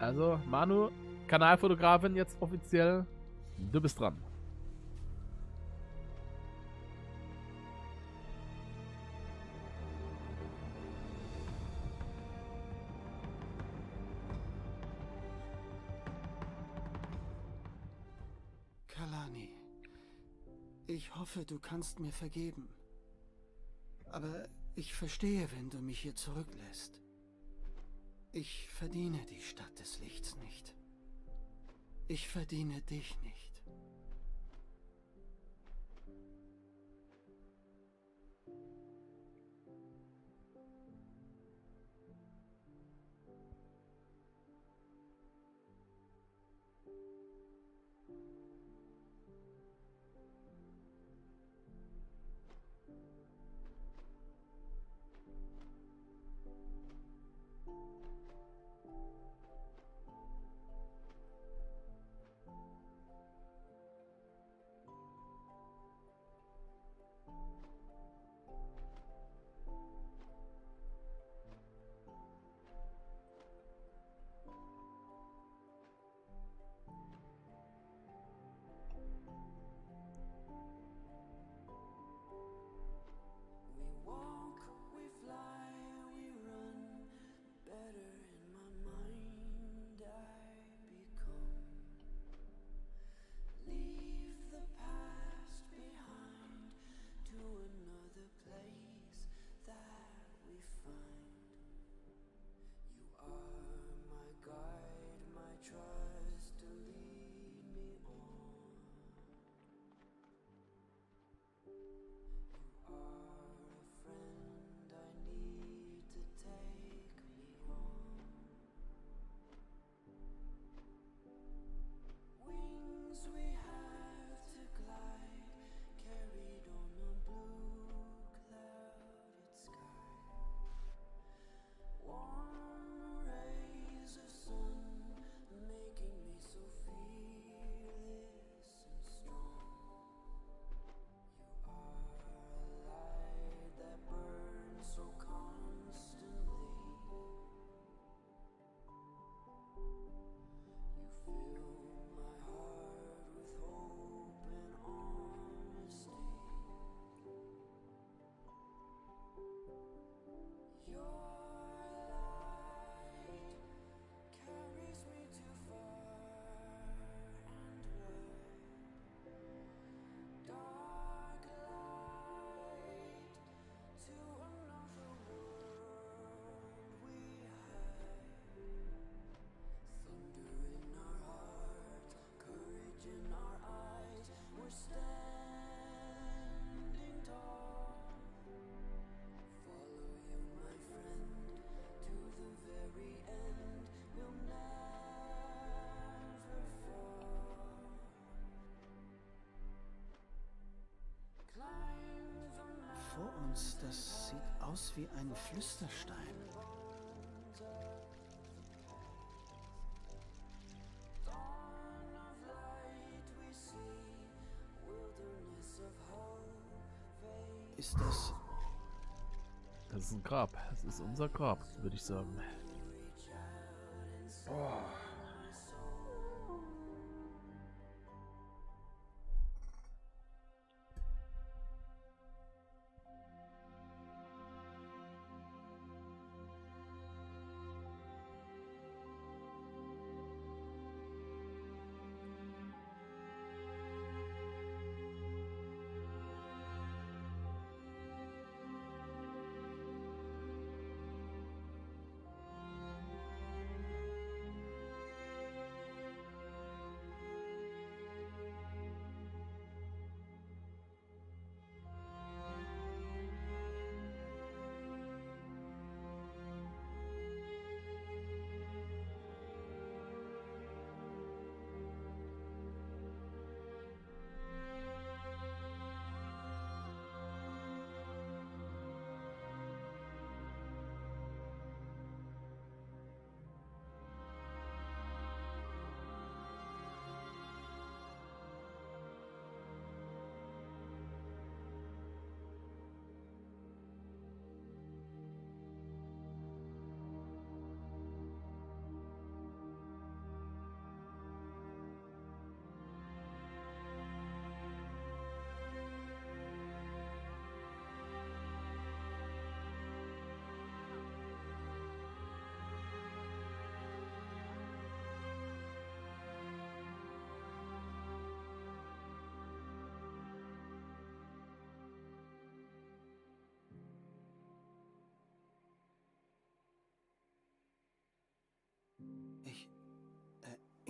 Also, Manu, Kanalfotografin jetzt offiziell. Du bist dran. Kalani, ich hoffe, du kannst mir vergeben. Aber ich verstehe, wenn du mich hier zurücklässt. Ich verdiene die Stadt des Lichts nicht. Ich verdiene dich nicht. Vor uns, das sieht aus wie ein Flüsterstein. Ist das... Das ist ein Grab. Das ist unser Grab, würde ich sagen. Oh.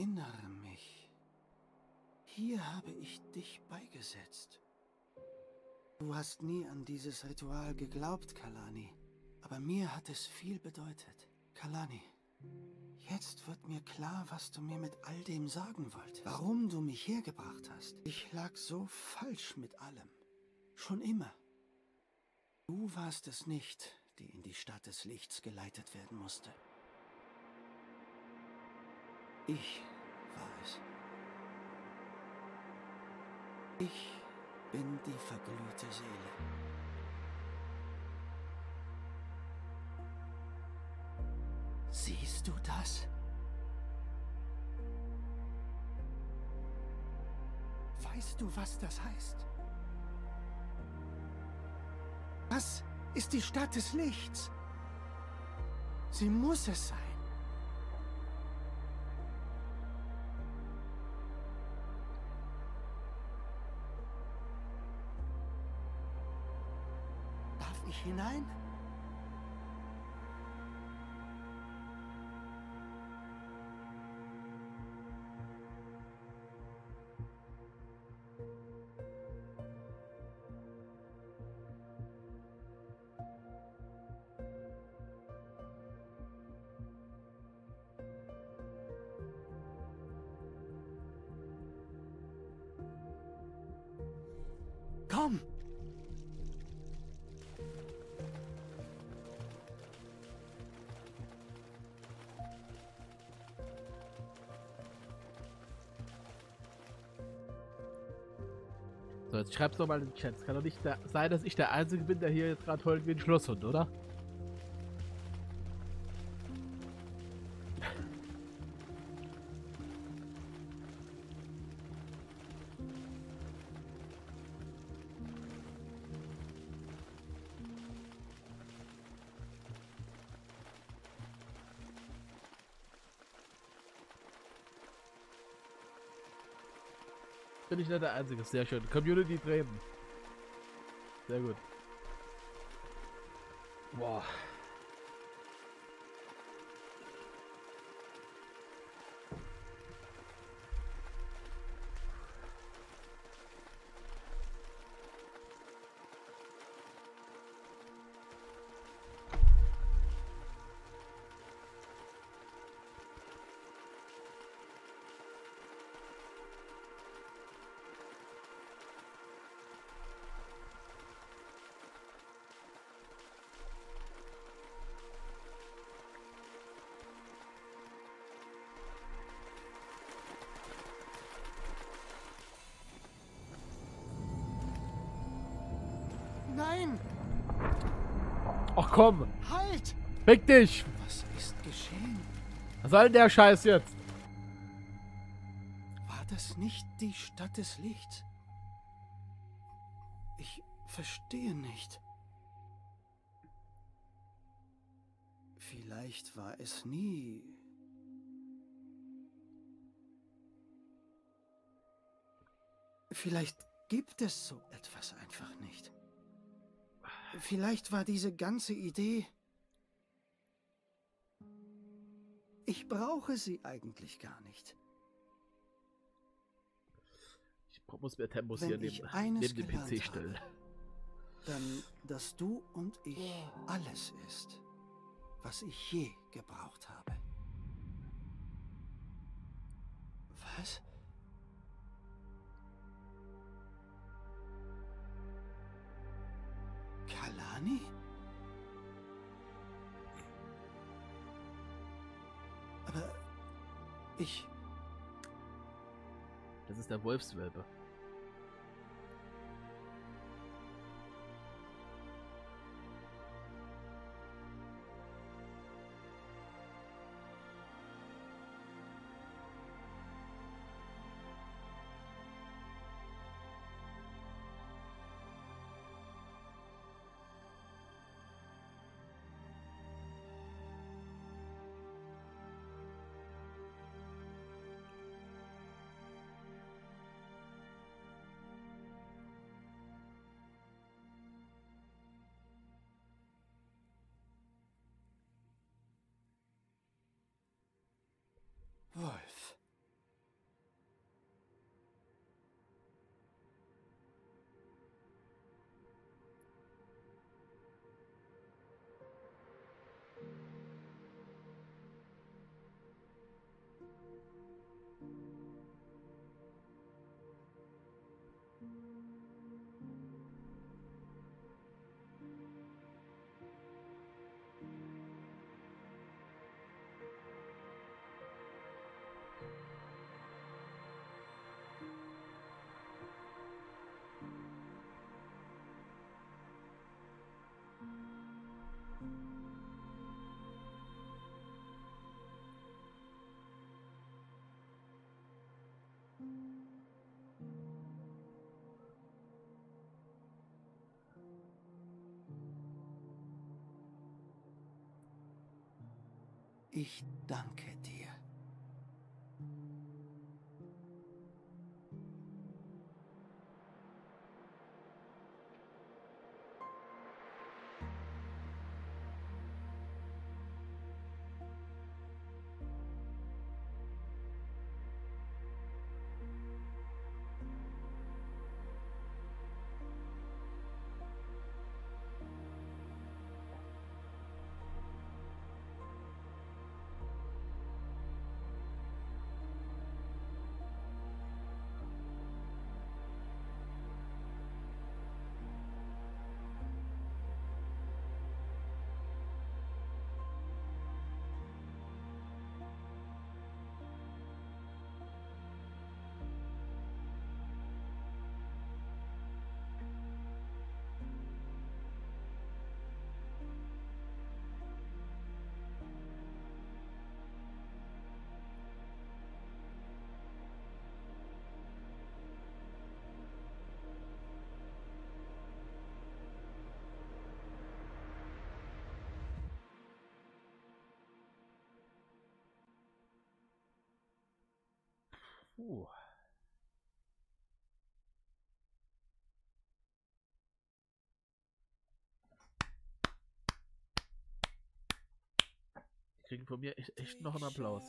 erinnere mich. Hier habe ich dich beigesetzt. Du hast nie an dieses Ritual geglaubt, Kalani. Aber mir hat es viel bedeutet. Kalani, jetzt wird mir klar, was du mir mit all dem sagen wolltest. Warum du mich hergebracht hast. Ich lag so falsch mit allem. Schon immer. Du warst es nicht, die in die Stadt des Lichts geleitet werden musste. Ich war es. Ich bin die verglühte Seele. Siehst du das? Weißt du, was das heißt? Das ist die Stadt des Lichts. Sie muss es sein. Darf ich hinein? Komm! So, jetzt schreib's doch mal in den Chat. Es kann doch nicht sein, dass ich der Einzige bin, der hier jetzt gerade heult wie ein Schlosshund, oder? Bin ich nicht der Einzige. Sehr schön. Community treten. Sehr gut. Boah. Nein! Ach komm! Halt! Fick dich! Was ist geschehen? Was soll denn der Scheiß jetzt? War das nicht die Stadt des Lichts? Ich verstehe nicht. Vielleicht war es nie. Vielleicht gibt es so etwas einfach nicht. Vielleicht war diese ganze Idee... Ich brauche sie eigentlich gar nicht. Ich muss mir Tempos Wenn hier ich neben eines dem gelernt PC stellen. habe, dann, dass du und ich alles ist, was ich je gebraucht habe. Was? Kalani? Aber ich... Das ist der Wolfswelpe. Ich danke dir. Die kriegen von mir echt noch einen Applaus.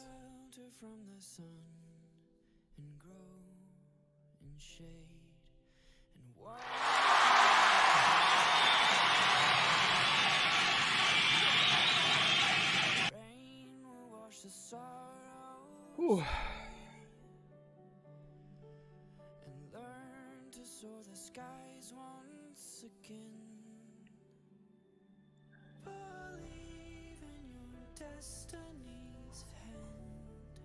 Destiny's hand,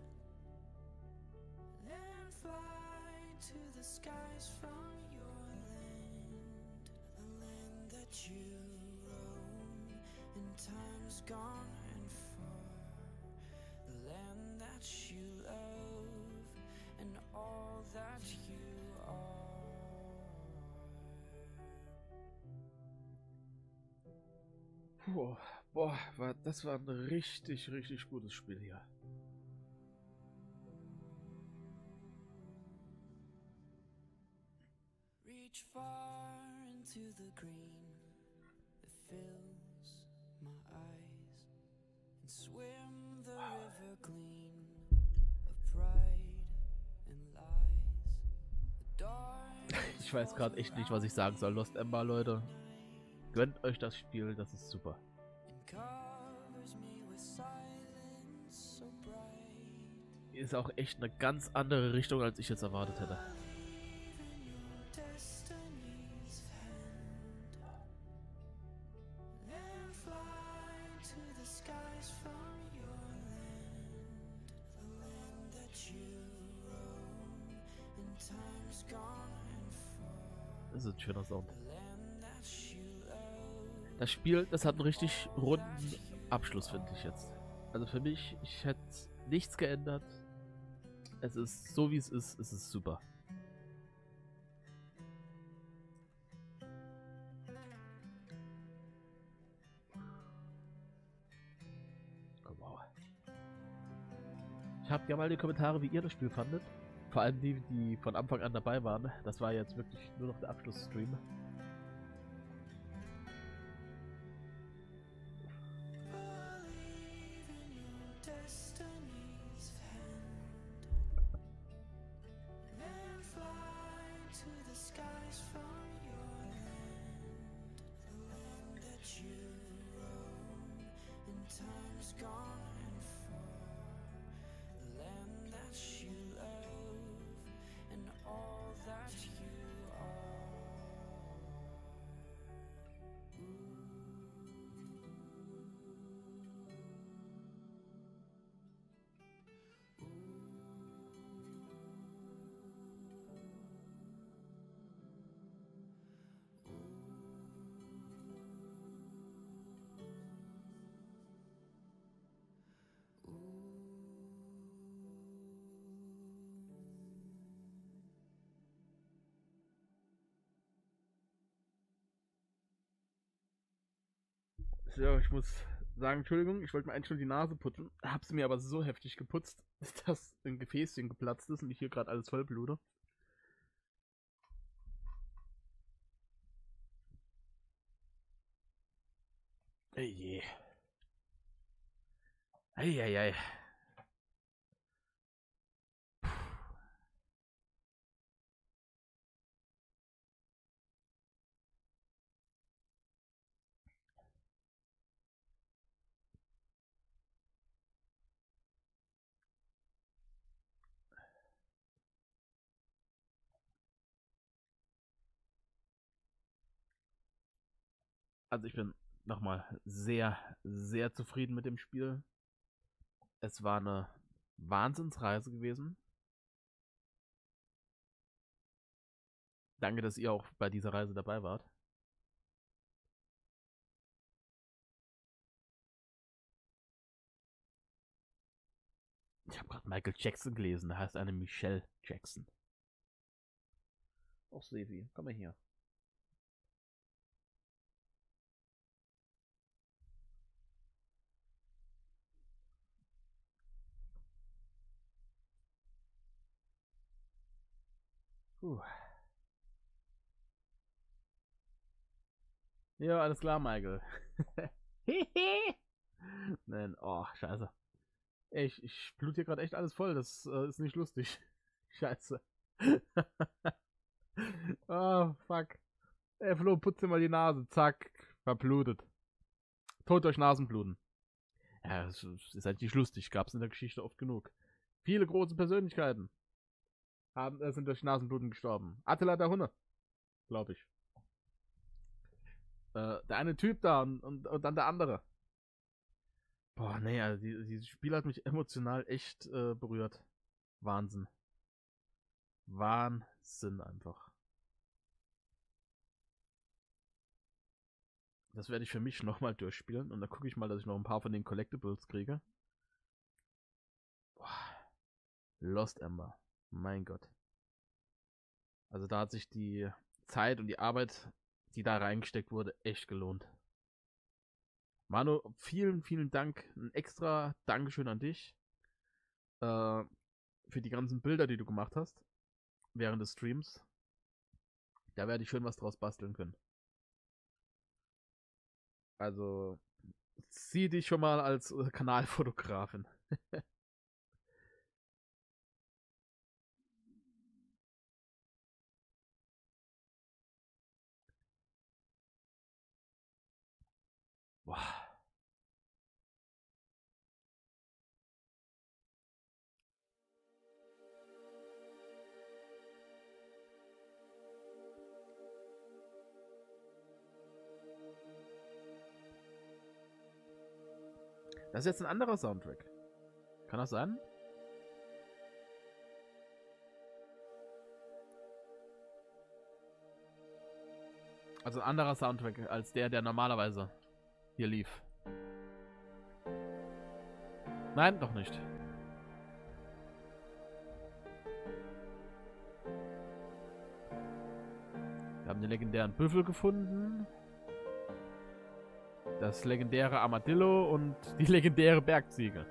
then fly to the skies from your land, the land that you roam in times gone and far, the land that you love and all that you are. Boah, das war ein richtig, richtig gutes Spiel hier. Reach far into the green that fills my eyes and swim the river clean of pride and lies. The dark Ich weiß gerade echt nicht, was ich sagen soll. Lost Ember, Leute. Gönnt euch das Spiel, das ist super. covers me with silence so bright. Ist auch echt eine ganz andere Richtung, als ich jetzt erwartet hätte. Destiny's hand, then fly to the skies from your land, the land that you roam in times gone and far, Das ist ein schöner Sound. the land that you love. Das Spiel, das hat einen richtig runden Abschluss, finde ich jetzt. Also für mich, ich hätte nichts geändert. Es ist so, wie es ist super. Oh, wow. Schreibt gerne mal in die Kommentare, wie ihr das Spiel fandet. Vor allem die, die von Anfang an dabei waren. Das war jetzt wirklich nur noch der Abschlussstream. Destiny's hand, then fly to the skies from your land, the land that you roam in times gone and far, the land that you love and all that you are. Ja, ich muss sagen, Entschuldigung, ich wollte mir eigentlich schon die Nase putzen, hab's mir aber so heftig geputzt, dass ein Gefäßchen geplatzt ist und ich hier gerade alles voll blute. Ey je. Eieiei. Also ich bin nochmal sehr, sehr zufrieden mit dem Spiel. Es war eine Wahnsinnsreise gewesen. Danke, dass ihr auch bei dieser Reise dabei wart. Ich habe gerade Michael Jackson gelesen, da heißt eine Michelle Jackson. Och, Sevi, komm mal hier. Ja, alles klar, Michael. Nein, oh, scheiße. Ich blut hier gerade echt alles voll, das ist nicht lustig. Scheiße. Oh, fuck. Ey, Flo, putz dir mal die Nase. Zack, verblutet. Tod durch Nasenbluten. Ja, das ist halt nicht lustig. Gab's in der Geschichte oft genug. Viele große Persönlichkeiten sind durch Nasenbluten gestorben. Attila der Hunne, glaube ich. Der eine Typ da und dann der andere. Boah, nee, also dieses Spiel hat mich emotional echt berührt. Wahnsinn. Wahnsinn einfach. Das werde ich für mich nochmal durchspielen und dann gucke ich mal, dass ich noch ein paar von den Collectibles kriege. Boah. Lost Ember. Mein Gott. Also da hat sich die Zeit und die Arbeit, die da reingesteckt wurde, echt gelohnt. Manu, vielen, vielen Dank. Ein extra Dankeschön an dich. Für die ganzen Bilder, die du gemacht hast. Während des Streams. Da werde ich schön was draus basteln können. Also, sieh dich schon mal als Kanalfotografin. Boah. Das ist jetzt ein anderer Soundtrack. Kann das sein? Also ein anderer Soundtrack als der normalerweise hier lief. Nein, doch nicht. Wir haben den legendären Büffel gefunden. Das legendäre Armadillo und die legendäre Bergziege.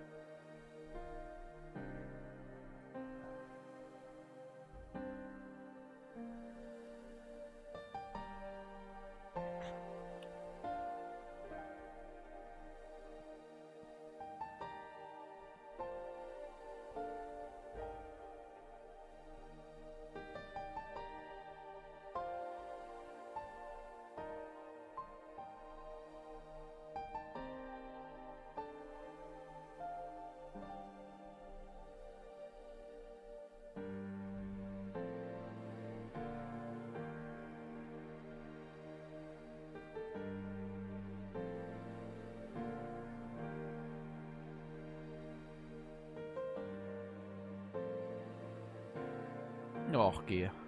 Och, geh.